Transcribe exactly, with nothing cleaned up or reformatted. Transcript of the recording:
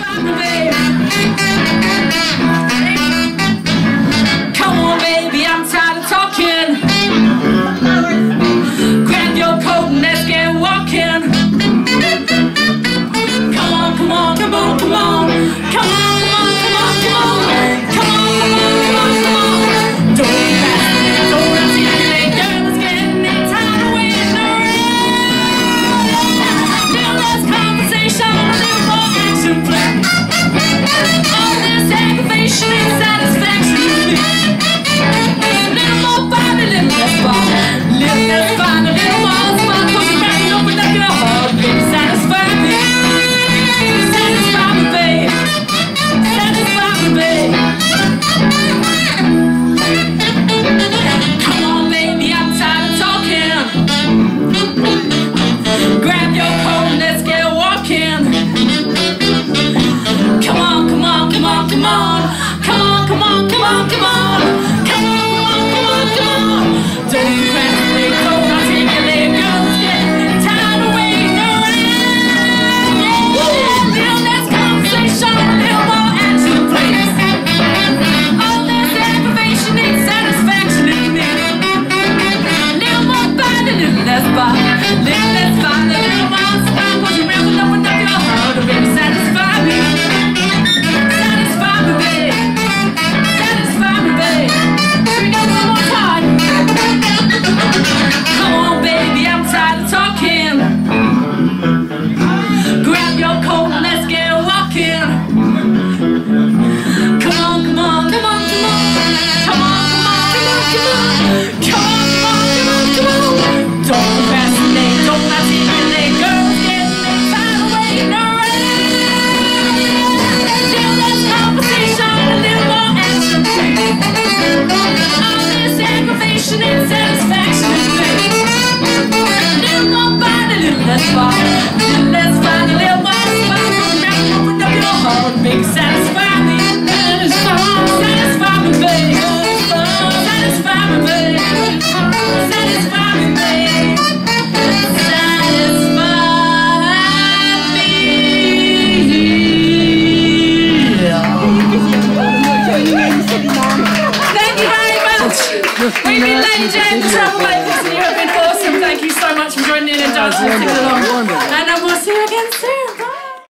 satisfy me, babe. Come on, baby, I'm tired of talking. Grab your coat and let's get walking. Come on, come on, come on, come on. Come on, come on, come on, come on. Come on, come on, come on, come on. Don't procrastinate, don't articulate, girl, it's getting tired of waiting around. Little less conversation, a little more action play. All this aggravation and satisfaction to me. A little more fun, a little less fun. Little less fun, a little more fun. Cause you're wrapping up with your heart, baby, satisfy me. Satisfy me, babe. Satisfy me, babe. Come on, baby, I'm tired of talking. Grab your coat and let's get walking. Come on, come on, come on, come on. Come on, come on, come on, come on. Come on, come on, come on, come on. Don't procrastinate, don't articulate, girl, it's getting tired of waiting around. Yeah, little less conversation, a little more action, please. All this aggravation needs satisfaction in me. A little more fun, a little less fun. A little less fun, a little more fun. Cause you're wrapping up with your heart, baby, satisfy me. Satisfy me, babe. Satisfy me, babe. Here we go one more time. Come on, baby, I'm tired of talking. Grab your coat and let's get walking. Come on, come on, come on, come on. Come on, come on, come on, come on. Come on, come on, come on, come on. Don't procrastinate, don't articulate, girls getting tired of waiting around. Little less conversation, a little more action, please. All this aggravation and satisfaction is great. A little more fun, a little less fun. A little less fun, a little more fun. Wrapping up with your heart, baby, satisfy me. Satisfy me, baby. Satisfy me, baby. Satisfy me, baby. Satisfy me. Thank you very much. We've been Lady Jane, the Troublemakers, and you have been awesome. Thank you so much for joining in and dancing along. And I will see you again soon.